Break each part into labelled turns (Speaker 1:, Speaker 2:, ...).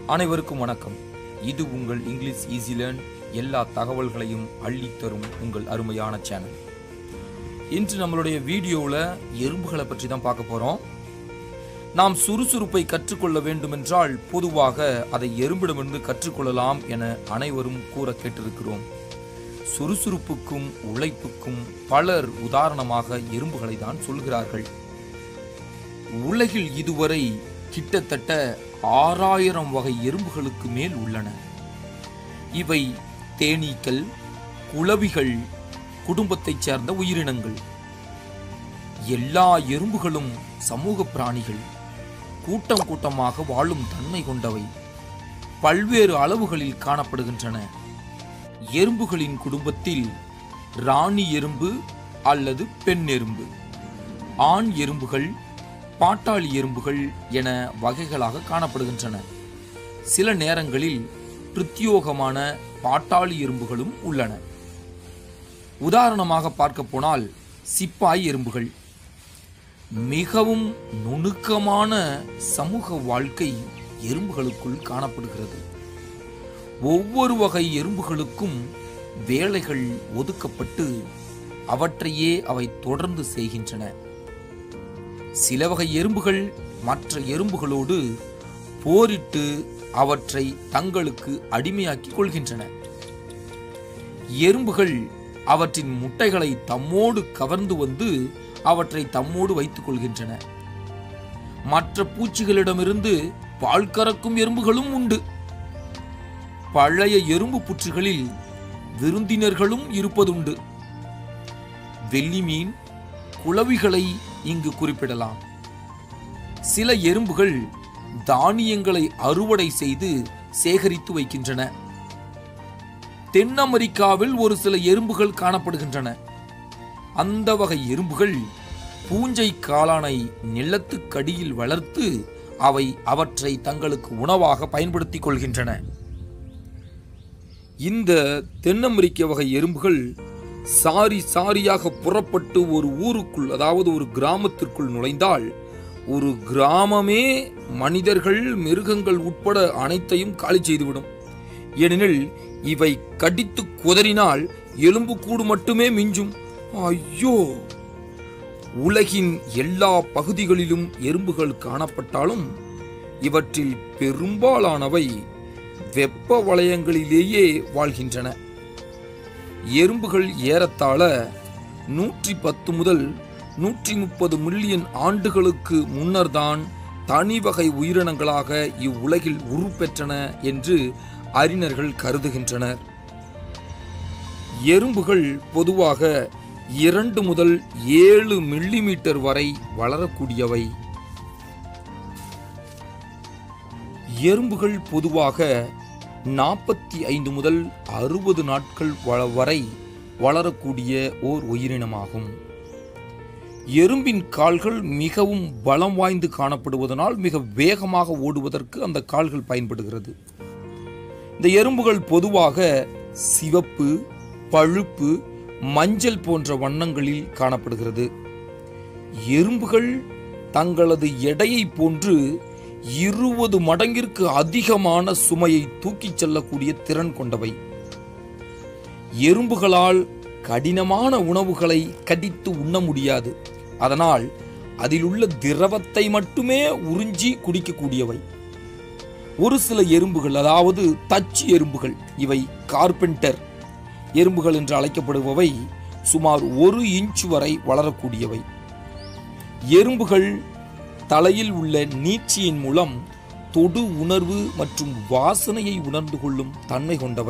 Speaker 1: அனைவருக்கும் வணக்கம். இது உங்கள் இங்கிலீஷ் ஈஸி லேர்ன். எல்லா தகவல்களையும் அள்ளித்தரும் உங்கள் அருமையான சேனல். இன்று நம்மளுடைய வீடியோவில் எறும்புகளை பற்றி தான் பார்க்க போகிறோம். நாம் சுறுசுறுப்பை கற்றுக்கொள்ள வேண்டுமென்றால் பொதுவாக அதை எறும்பிடமிருந்து கற்றுக்கொள்ளலாம் என அனைவரும் கூற கேட்டிருக்கிறோம். சுறுசுறுப்புக்கும் உழைப்புக்கும் பலர் உதாரணமாக எறும்புகளை தான் சொல்கிறார்கள். உலகில் இதுவரை கிட்டத்தட்ட 6000 வகை எறும்புகளுக்கு மேல் உள்ளன. இவை தேனீக்கள், குளவிகள் குடும்பத்தைச் சேர்ந்த உயிரினங்கள். எல்லா எறும்புகளும் சமூக பிராணிகள், கூட்டம் கூட்டமாக வாழும் தன்மை கொண்டவை. பல்வேறு அளவுகளில் காணப்படுகின்றன. எறும்புகளின் குடும்பத்தில் ராணி எறும்பு அல்லது பெண் எறும்பு, ஆண் எறும்புகள், பாட்டாளி எறும்புகள் என வகைகளாக காணப்படுகின்றன. சில நேரங்களில் பிரத்யோகமான பாட்டாளி எறும்புகளும் உள்ளன. உதாரணமாக பார்க்க போனால் சிப்பாய் எறும்புகள். மிகவும் நுணுக்கமான சமூக வாழ்க்கை எறும்புகளுக்குள் காணப்படுகிறது. ஒவ்வொரு வகை எறும்புகளுக்கும் வேலைகள் ஒதுக்கப்பட்டு அவற்றையே அவை தொடர்ந்து செய்கின்றன. சில வகை எறும்புகள் மற்ற எறும்புகளோடு போரிட்டு அவற்றை தங்களுக்கு அடிமையாக்கிக் கொள்கின்றன. எறும்புகள் அவற்றின் முட்டைகளை தம்மோடு கவர்ந்து வந்து அவற்றை தம்மோடு வைத்துக் கொள்கின்றன. மற்ற பூச்சிகளிடமிருந்து பால் கறக்கும் எறும்புகளும் உண்டு. பழைய எறும்பு புற்றுகளில் விருந்தினர்களும் இருப்பதுண்டு. வெள்ளிமீன், குளவிகளை இங்கு குறிப்பிடலாம். சில எறும்புகள் தானியங்களை அறுவடை செய்து சேகரித்து வைக்கின்றன. தென் அமெரிக்காவில் ஒரு சில எறும்புகள் காணப்படுகின்றன. அந்த வகை எறும்புகள் பூஞ்சை காளானை நிலத்துக்கடியில் வளர்த்து அவை அவற்றை தங்களுக்கு உணவாக பயன்படுத்திக் கொள்கின்றன. இந்த தென் அமெரிக்க வகை எறும்புகள் சாரி சாரியாக புறப்பட்டு ஒரு ஊருக்குள், அதாவது ஒரு கிராமத்திற்குள் நுழைந்தால் ஒரு கிராமமே மனிதர்கள், மிருகங்கள் உட்பட அனைத்தையும் காலி செய்துவிடும். ஏனெனில் இவை கடித்து குதறினால் எலும்புக்கூடு மட்டுமே மிஞ்சும். ஐயோ! உலகின் எல்லா பகுதிகளிலும் எறும்புகள் காணப்பட்டாலும் இவற்றில் பெரும்பாலானவை வெப்ப வலயங்களிலேயே வாழ்கின்றன. எறும்புகள் ஏறத்தாழ 110 முதல் 130 மில்லியன் ஆண்டுகளுக்கு முன்னர்தான் தனி வகை உயிரினங்களாக இவ்வுலகில் உருப்பெற்றன என்று அறிஞர்கள் கருதுகின்றனர். எறும்புகள் பொதுவாக 2 முதல் 7 மில்லிமீட்டர் வரை வளரக்கூடியவை. எறும்புகள் பொதுவாக 45 முதல் 60 நாட்கள் வரை வளரக்கூடிய ஓர் உயிரினமாகும். எறும்பின் கால்கள் மிகவும் பலம் வாய்ந்து காணப்படுவதனால் மிக வேகமாக ஓடுவதற்கு அந்த கால்கள் பயன்படுகிறது. இந்த எறும்புகள் பொதுவாக சிவப்பு, பழுப்பு, மஞ்சள் போன்ற வண்ணங்களில் காணப்படுகிறது. எறும்புகள் தங்களது எடையை போன்று 20 மடங்கிற்கு அதிகமான சுமையை தூக்கிச் செல்லக்கூடிய திறன் கொண்டவை. எறும்புகளால் கடினமான உணவுகளை கடித்து உண்ண முடியாது. அதனால் அதில் உள்ள திரவத்தை மட்டுமே உறிஞ்சி குடிக்கக்கூடியவை. ஒரு சில எறும்புகள், அதாவது தச்சு எறும்புகள், இவை கார்பெண்டர் எறும்புகள் என்று அழைக்கப்படுபவை சுமார் 1 இன்ச் வரை வளரக்கூடியவை. எறும்புகள் தலையில் உள்ள நீட்சியின் மூலம் தொடு உணர்வு மற்றும் வாசனையை உணர்ந்து கொள்ளும் தன்மை கொண்டவை.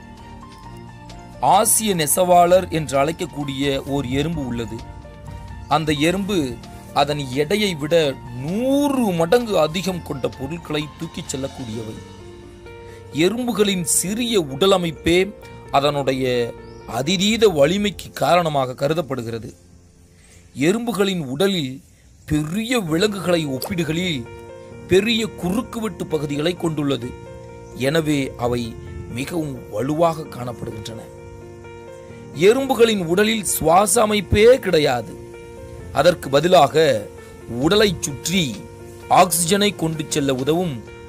Speaker 1: ஆசிய நெசவாளர் என்று அழைக்கக்கூடிய ஓர் எறும்பு உள்ளது. அந்த எறும்பு அதன் எடையை விட 100 மடங்கு அதிகம் கொண்ட பொருட்களை தூக்கிச் செல்லக்கூடியவை. எறும்புகளின் சிறிய உடலமைப்பே அதனுடைய அதிதீத வலிமைக்கு காரணமாக கருதப்படுகிறது. எறும்புகளின் உடலில் பெரிய விலங்குகளை ஒப்பிடுகையில் பெரிய குறுக்குவெட்டு பகுதிகளை கொண்டுள்ளது. எனவே அவை மிகவும் வலுவாக காணப்படுகின்றன. எறும்புகளின் உடலில் சுவாச அமைப்பே கிடையாது. அதற்கு பதிலாக உடலை சுற்றி ஆக்சிஜனை கொண்டு செல்ல உதவும்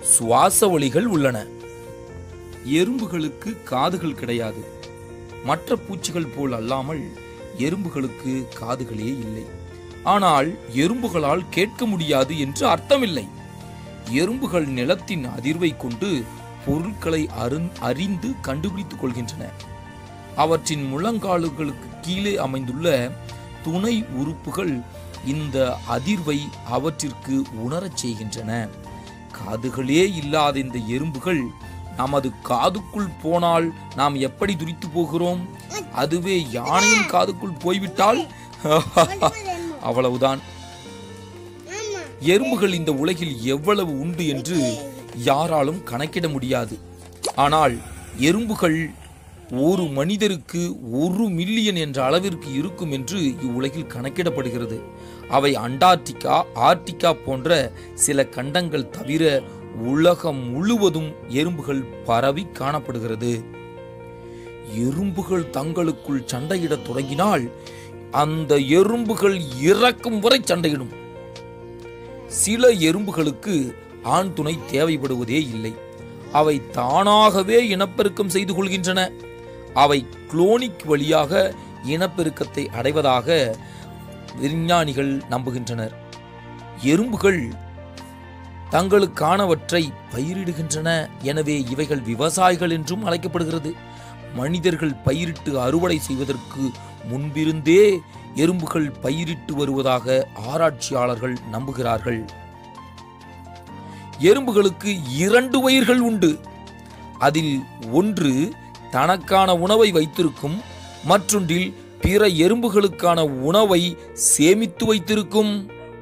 Speaker 1: சுவாச வழிகள் உள்ளன. எறும்புகளுக்கு காதுகள் கிடையாது. மற்ற பூச்சிகள் போல் அல்லாமல் எறும்புகளுக்கு காதுகளே இல்லை. ஆனால் எறும்புகளால் கேட்க முடியாது என்று அர்த்தமில்லை. எறும்புகள் நிலத்தின் அதிர்வை கொண்டு பொருட்களை அறிந்து கண்டுபிடித்துக் கொள்கின்றன. அவற்றின் முழங்கால்களுக்கு கீழே அமைந்துள்ள துணை உறுப்புகள் இந்த அதிர்வை அவற்றிற்கு உணரச் செய்கின்றன. காதுகளே இல்லாத இந்த எறும்புகள் நமது காதுக்குள் போனால் நாம் எப்படி துரித்து போகிறோம்? அதுவே யானையின் காதுக்குள் போய்விட்டால் அவ்வளவுதான். எறும்புகள் இந்த உலகில் எவ்வளவு உண்டு என்று யாராலும் கணக்கிட முடியாது. ஆனால் எறும்புகள் ஒரு மனிதருக்கு 1 மில்லியன் என்ற அளவிற்கு இருக்கும் என்று இவ்வுலகில் கணக்கிடப்படுகிறது. அவை அண்டார்டிகா, ஆர்டிகா போன்ற சில கண்டங்கள் தவிர உலகம் முழுவதும் எறும்புகள் பரவி காணப்படுகிறது. எறும்புகள் தங்களுக்குள் சண்டையிட தொடங்கினால் அந்த எறும்புகள் இறக்கும் வரை சண்டையிடும். சில எறும்புகளுக்கு ஆண் துணை தேவைப்படுவதே இல்லை. அவை தானாகவே இனப்பெருக்கம் செய்து கொள்கின்றன. அவை குளோனிக் வழியாக இனப்பெருக்கத்தை அடைவதாக விஞ்ஞானிகள் நம்புகின்றனர். எறும்புகள் தங்களுக்கானவற்றை பயிரிடுகின்றன. எனவே இவைகள் விவசாயிகள் என்றும் அழைக்கப்படுகிறது. மனிதர்கள் பயிரிட்டு அறுவடை செய்வதற்கு முன்பிருந்தே எறும்புகள் பயிரிட்டு வருவதாக ஆராய்ச்சியாளர்கள் நம்புகிறார்கள். எறும்புகளுக்கு 2 வயிறுகள் உண்டு. அதில் ஒன்று தனக்கான உணவை வைத்திருக்கும், மற்றொன்றில் பிற எறும்புகளுக்கான உணவை சேமித்து வைத்திருக்கும்.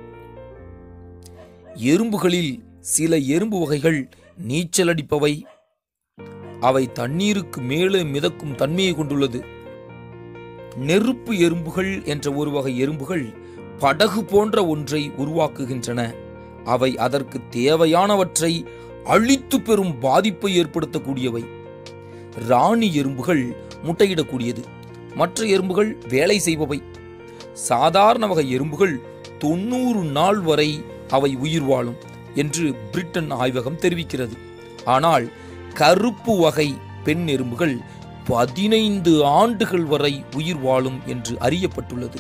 Speaker 1: எறும்புகளில் சில எறும்பு வகைகள் நீச்சல் அடிப்பவை. அவை தண்ணீருக்கு மேலே மிதக்கும் தன்மையை கொண்டுள்ளது. நெருப்பு எறும்புகள் என்ற ஒரு வகை எறும்புகள் படகு போன்ற ஒன்றை உருவாக்குகின்றன. அவை அதற்கு தேவையானவற்றை அழித்து பெரும் பாதிப்பை ஏற்படுத்தக்கூடியவை. ராணி எறும்புகள் முட்டையிடக்கூடியது. மற்ற எறும்புகள் வேலை செய்பவை. சாதாரண வகை எறும்புகள் 90 நாள் வரை அவை உயிர் வாழும் என்று பிரிட்டன் ஆய்வகம் தெரிவிக்கிறது. ஆனால் கருப்பு வகை பெண் எறும்புகள் 15 ஆண்டுகள் வரை உயிர் வாழும் என்று அறியப்பட்டுள்ளது.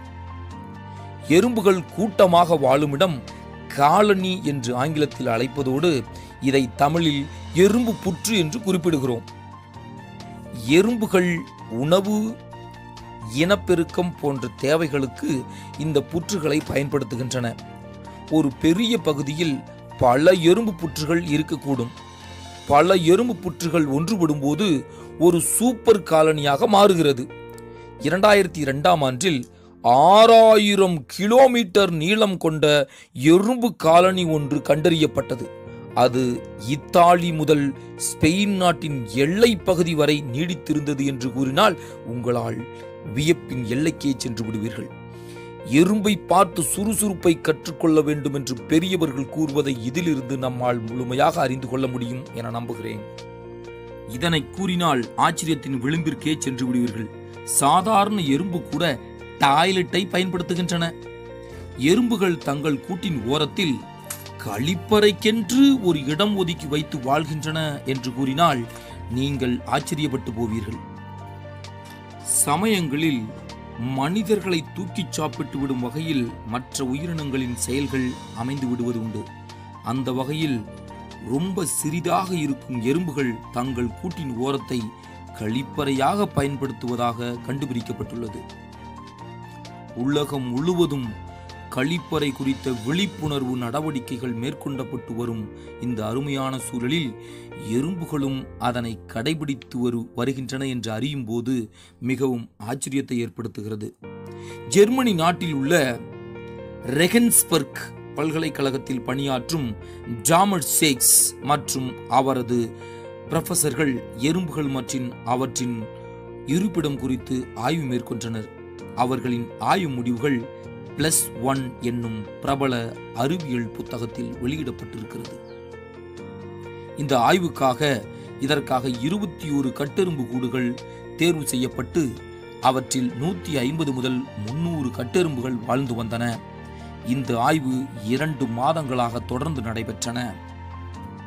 Speaker 1: எறும்புகள் கூட்டமாக வாழுமிடம் காலனி என்று ஆங்கிலத்தில் அழைப்பதோடு இதை தமிழில் எறும்பு புற்று என்று குறிப்பிடுகிறோம். எறும்புகள் உணவு, இனப்பெருக்கம் போன்ற தேவைகளுக்கு இந்த புற்றுகளை பயன்படுத்துகின்றன. ஒரு பெரிய பகுதியில் பல எறும்பு புற்றுகள் இருக்கக்கூடும். பல எறும்பு புற்றுகள் ஒன்றுபடும் போது ஒரு சூப்பர் காலனியாக மாறுகிறது. 2002ஆம் ஆண்டில் 6000 கிலோமீட்டர் நீளம் கொண்ட எறும்பு காலனி ஒன்று கண்டறியப்பட்டது. அது இத்தாலி முதல் ஸ்பெயின் நாட்டின் எல்லை பகுதி வரை நீடித்திருந்தது என்று கூறினால் உங்களால் வியப்பின் எல்லைக்கே சென்று விடுவீர்கள். எறும்பை பார்த்து சுறுசுறுப்பை கற்றுக்கொள்ள வேண்டும் என்று பெரியவர்கள் கூறுவதை இதிலிருந்து நம்மால் முழுமையாக அறிந்து கொள்ள முடியும் என நம்புகிறேன். இதனை கூறினால் ஆச்சரியத்தின் விளிம்பிற்கே சென்று விடுவீர்கள். சாதாரண எறும்பு கூட டாய்லெட்டை பயன்படுத்துகின்றன. எறும்புகள் தங்கள் கூட்டின் ஓரத்தில் கழிப்பறைக்கென்று ஒரு இடம் ஒதுக்கி வைத்து வாழ்கின்றன என்று கூறினால் நீங்கள் ஆச்சரியப்பட்டு போவீர்கள். சமயங்களில் மனிதர்களை தூக்கிச் சாப்பிட்டு விடும் வகையில் மற்ற உயிரினங்களின் செயல்கள் அமைந்து விடுவது உண்டு. அந்த வகையில் ரொம்ப சிறிதாக இருக்கும் எறும்புகள் தங்கள் கூட்டின் ஓரத்தை கழிப்பறையாக பயன்படுத்துவதாக கண்டுபிடிக்கப்பட்டுள்ளது. உலகம் முழுவதும் கழிப்பறை குறித்த விழிப்புணர்வு நடவடிக்கைகள் மேற்கொள்ளப்பட்டு வரும் இந்த அருமையான சூழலில் எறும்புகளும் அதனை கடைபிடித்து வருகின்றன என்று அறியும் போது மிகவும் ஆச்சரியத்தை ஏற்படுத்துகிறது. ஜெர்மனி நாட்டில் உள்ள ரெகன்ஸ்பர்க் பல்கலைக்கழகத்தில் பணியாற்றும் ஜாமட் சேக்ஸ் மற்றும் அவரது புரொஃபசர்கள் எறும்புகள் மற்றும் அவற்றின் இருப்பிடம் குறித்து ஆய்வு மேற்கொண்டனர். அவர்களின் ஆய்வு முடிவுகள் +1 என்னும் பிரபல அறிவியல் புத்தகத்தில் வெளியிடப்பட்டிருக்கிறது. இந்த ஆய்வுக்காக இதற்காக 21 கட்டெறும்பு கூடுகள் தேர்வு செய்யப்பட்டு அவற்றில் 150 முதல் 300 கட்டெறும்புகள் வாழ்ந்து வந்தன. இந்த ஆய்வு 2 மாதங்களாக தொடர்ந்து நடைபெற்றன.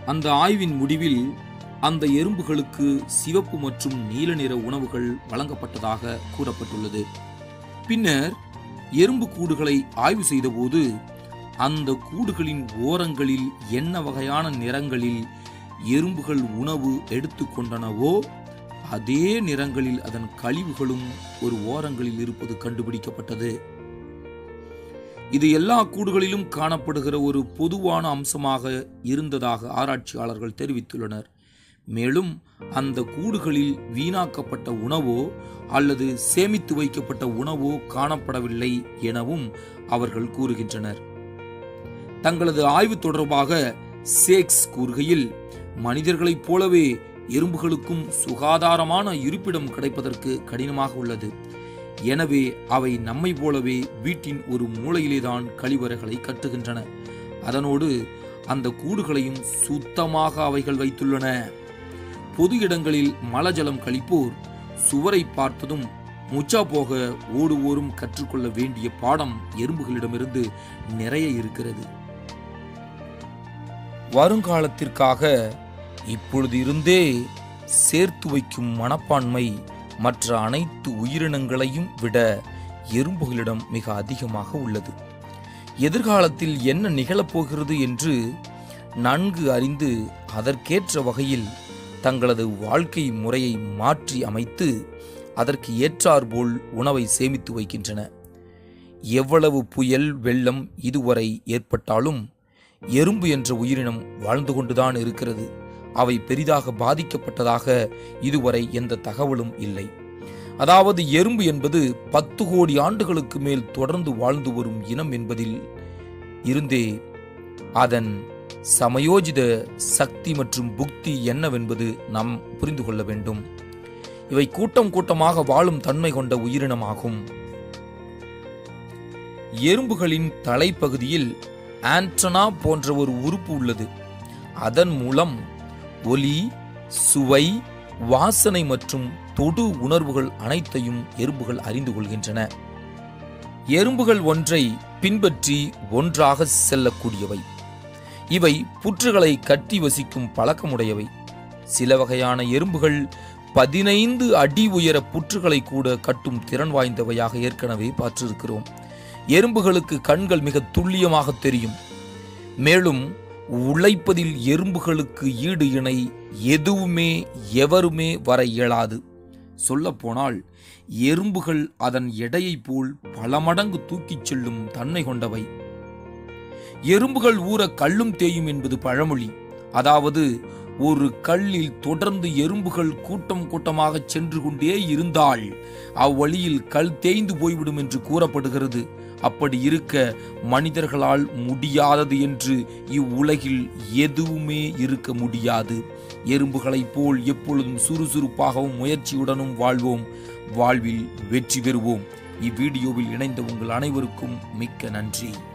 Speaker 1: அந்த ஆய்வின் முடிவில் அந்த எறும்புகளுக்கு சிவப்பு மற்றும் நீல நிற உணவுகள் வழங்கப்பட்டதாக கூறப்பட்டுள்ளது. பின்னர் எறும்பு கூடுகளை ஆய்வு செய்தபோது அந்த கூடுகளின் ஓரங்களில் என்ன வகையான நிறங்களில் எறும்புகள் உணவு எடுத்துக்கொண்டனவோ அதே நிறங்களில் அதன் கழிவுகளும் ஒரு ஓரங்களில் இருப்பது கண்டுபிடிக்கப்பட்டது. இது எல்லா கூடுகளிலும் காணப்படுகிற ஒரு பொதுவான அம்சமாக இருந்ததாக ஆராய்ச்சியாளர்கள் தெரிவித்துள்ளனர். மேலும் அந்த கூடுகளில் வீணாக்கப்பட்ட உணவோ அல்லது சேமித்து வைக்கப்பட்ட உணவோ காணப்படவில்லை எனவும் அவர்கள் கூறுகின்றனர். தங்களது ஆய்வு தொடர்பாக சேக்ஸ் கூறுகையில், மனிதர்களைப் போலவே எறும்புகளுக்கும் சுகாதாரமான இருப்பிடம் கிடைப்பதற்கு கடினமாக உள்ளது. எனவே அவை நம்மை போலவே வீட்டின் ஒரு மூலையிலேதான் கழிவறைகளை கட்டுகின்றன. அதனோடு அந்த கூடுகளையும் சுத்தமாக அவைகள் வைத்துள்ளன. பொது இடங்களில் மலஜலம் கழிப்போர் சுவரை பார்த்ததும் முச்சா போக ஓடுவோரும் கற்றுக்கொள்ள வேண்டிய பாடம் எறும்புகளிடமிருந்து நிறைய இருக்கிறது. வருங்காலத்திற்காக இப்பொழுது இருந்தே சேர்த்து வைக்கும் மனப்பான்மை மற்ற அனைத்து உயிரினங்களையும் விட எறும்புகளிடம் மிக அதிகமாக உள்ளது. எதிர்காலத்தில் என்ன நிகழப்போகிறது என்று நன்கு அறிந்து அதற்கேற்ற வகையில் தங்களது வாழ்க்கை முறையை மாற்றி அமைத்து அதற்கு ஏற்றாற்போல் உணவை சேமித்து வைக்கின்றன. எவ்வளவு புயல் வெள்ளம் இதுவரை ஏற்பட்டாலும் எறும்பு என்ற உயிரினம் வாழ்ந்து கொண்டுதான் இருக்கிறது. அவை பெரிதாக பாதிக்கப்பட்டதாக இதுவரை எந்த தகவலும் இல்லை. அதாவது எறும்பு என்பது 10 கோடி ஆண்டுகளுக்கு மேல் தொடர்ந்து வாழ்ந்து வரும் இனம் என்பதில் இருந்தே அதன் சமயோஜித சக்தி மற்றும் புக்தி என்னவென்பது நாம் புரிந்து கொள்ள வேண்டும். இவை கூட்டம் கூட்டமாக வாழும் தன்மை கொண்ட உயிரினமாகும். எறும்புகளின் தலைப்பகுதியில் ஆண்டனா போன்ற ஒரு உறுப்பு உள்ளது. அதன் மூலம் ஒலி, சுவை, வாசனை மற்றும் தொடு உணர்வுகள் அனைத்தையும் எறும்புகள் அறிந்து கொள்கின்றன. எறும்புகள் ஒன்றை பின்பற்றி ஒன்றாக செல்லக்கூடியவை. இவை புற்றுகளை கட்டி வசிக்கும் பழக்கமுடையவை. சில வகையான எறும்புகள் 15 அடி உயர புற்றுகளை கூட கட்டும் திறன் வாய்ந்தவையாக ஏற்கனவே பார்த்திருக்கிறோம். எறும்புகளுக்கு கண்கள் மிக துல்லியமாக தெரியும். மேலும் உழைப்பதில் எறும்புகளுக்கு ஈடு இணை எதுவுமே எவருமே வர இயலாது. சொல்லப்போனால் எறும்புகள் அதன் எடையை போல் பல மடங்கு தூக்கிச் செல்லும் தன்மை கொண்டவை. எறும்புகள் ஊற கல்லும் தேயும் என்பது பழமொழி. அதாவது ஒரு கல்லில் தொடர்ந்து எறும்புகள் கூட்டம் கூட்டமாக சென்று கொண்டே இருந்தால் அவ்வழியில் கல் தேய்ந்து போய்விடும் என்று கூறப்படுகிறது. அப்படி இருக்க மனிதர்களால் முடியாதது என்று இவ்வுலகில் எதுவுமே இருக்க முடியாது. எறும்புகளைப் போல் எப்பொழுதும் சுறுசுறுப்பாகவும் முயற்சியுடனும் வாழ்வோம். வாழ்வில் வெற்றி பெறுவோம். இவ்வீடியோவில் இணைந்த உங்கள் அனைவருக்கும் மிக்க நன்றி.